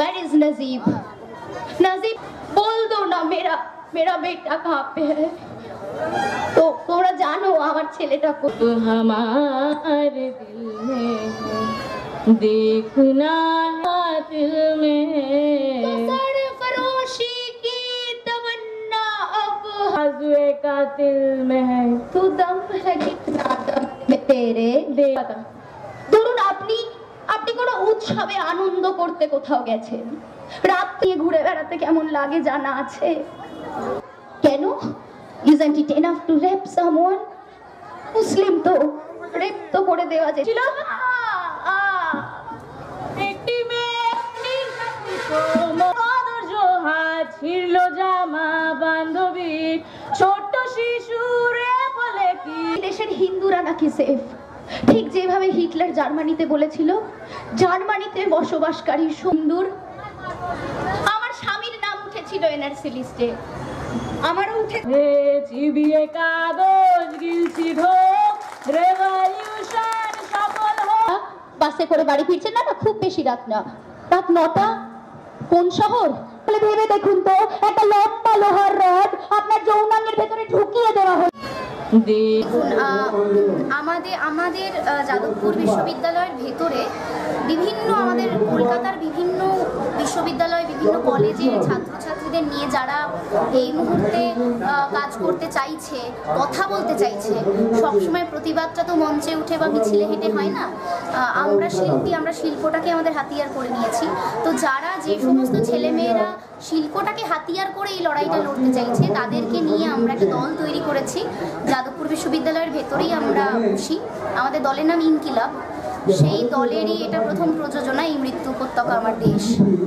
Where is Nazib? Nazib, बोल दो ना मेरा बेटा कहाँ पे है? तो তোমরা জানো আমার ছেলেটা तो हमारे दिल में है, देखना दिल में सरफरोशी की तमन्ना अब हज़ुए का दिल में है, तू दम है कितना दम में तेरे देखा। ধরুন আপনি কোনো উৎসবে আনন্দ করতে কোথাও গেছেন, রাত দিয়ে ঘুরে বেড়াতে কেমন লাগে জানা আছে? কেন? Isn't it enough to rape someone? মুসলিম তো রেপ তো করে দেওয়া যেছিল। একটি মেয়ে কদর জোহার ছিল জামা বান্ধবী ছোট্ট শিশুরে বলে কি দেশের হিন্দুরা নাকি সেফ, ঠিক যেভাবে হিটলার জার্মানিতে বলেছিল জার্মানিতে বসবাসকারী সুন্দর। আমার স্বামীর নাম উঠেছিল এনআরসি লিস্টে, আমারও উঠে চিবিয়ে কাগজ গিলছি ঢোক রেভলিউশন সফল হোক। বাসে করে বাড়ি ফিরছেন না, খুব বেশি রাত না, রাত 9টা। কোন শহর? ভেবে দেখুন তো, একটা লম্বা লোহার রড আপনার যৌনাঙ্গের ভেতরে ঢুকিয়ে দেওয়া হলো। দেখুন আমাদের যাদবপুর বিশ্ববিদ্যালয়ের ভেতরে বিভিন্ন আমাদের কলকাতার বিভিন্ন বিশ্ববিদ্যালয় বিভিন্ন কলেজের ছাত্রছাত্রীদের নিয়ে যারা এই মুহূর্তে কাজ করতে চাইছে, কথা বলতে চাইছে, সবসময় প্রতিবাদটা তো মঞ্চে উঠে বা মিছিলে হেঁটে হয় না। আমরা শিল্পী, আমরা শিল্পটাকে আমাদের হাতিয়ার করে নিয়েছি। তো যারা যে সমস্ত ছেলেমেয়েরা শিল্পটাকে হাতিয়ার করে এই লড়াইটা লড়তে চাইছে তাদেরকে নিয়ে আমরা একটা দল তৈরি করেছি। যাদবপুর বিশ্ববিদ্যালয়ের ভেতরেই আমরা বসি, আমাদের দলের নাম ইনকিলাব। সেই দলেরই এটা প্রথম প্রযোজনা, এই মৃত্যু উপত্যকা আমার দেশ।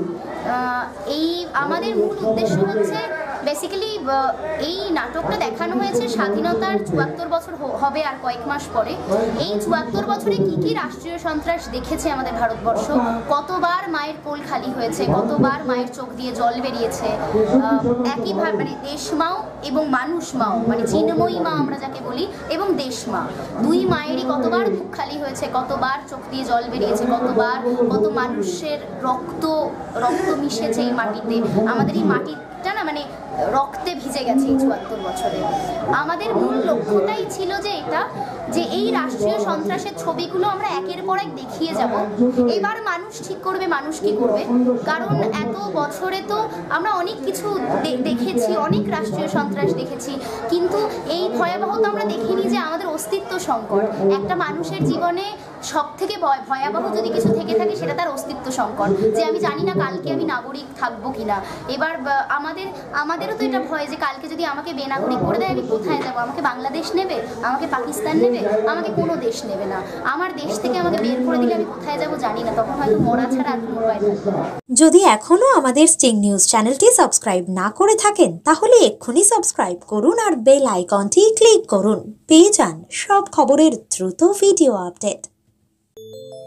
এই আমাদের মূল উদ্দেশ্য হচ্ছে বেসিক্যালি এই নাটকটা দেখানো হয়েছে স্বাধীনতার ৭৪ বছর হবে আর কয়েক মাস পরে। এই ৭৪ বছরে কি কি রাষ্ট্রীয় সন্ত্রাস দেখেছে আমাদের ভারতবর্ষ, কতবার মায়ের কোল খালি হয়েছে, কতবার মায়ের চোখ দিয়ে জল বেরিয়েছে। একইভাবে মানে দেশমাও এবং মানুষ মাও, মানে চিন্ময়ী মা আমরা যাকে বলি, এবং দেশমা, দুই মায়েরই কতবার বুক খালি হয়েছে, কতবার চোখ দিয়ে জল বেরিয়েছে, কতবার কত মানুষের রক্ত মিশেছে এই মাটিতে। আমাদের এই মাটিটা না মানে রক্তে ভিজে গেছে এই ৭৪ বছরে। আমাদের মূল লক্ষ্যটাই ছিল যে এই রাষ্ট্রীয় সন্ত্রাসের ছবিগুলো আমরা একের পর এক দেখিয়ে যাব। এবার মানুষ ঠিক করবে মানুষ কি করবে, কারণ এত বছরে তো আমরা অনেক কিছু দেখেছি, অনেক রাষ্ট্রীয় সন্ত্রাস দেখেছি, কিন্তু এই ভয়াবহতা আমরা দেখিনি যে আমাদের অস্তিত্ব সংকট। একটা মানুষের জীবনে সব থেকে ভয়াবহ যদি কিছু থেকে থাকে সেটা তার অস্তিত্ব সংকট, যে আমি জানি না কালকে আমি নাগরিক থাকবো কিনা। এবার আমাদেরও তো এটা ভয় যে কালকে যদি আমাকে বেনাগরিক করে দেয় আমি কোথায় যাবো? আমাকে বাংলাদেশ নেবে, আমাকে পাকিস্তান নেবে, আমাকে কোনো দেশ নেবে না। আমার দেশ থেকে আমাকে বের করে দিলে আমি কোথায় যাবো জানি না, তখন হয়তো মরা ছাড়া আর কোনো উপায় থাকবে না। যদি এখনো আমাদের স্টিং নিউজ চ্যানেলটি সাবস্ক্রাইব না করে থাকেন তাহলে এক্ষুনি সাবস্ক্রাইব করুন আর বেল আইকনটি ক্লিক করুন, পেয়ে যান সব খবরের দ্রুত ভিডিও আপডেট।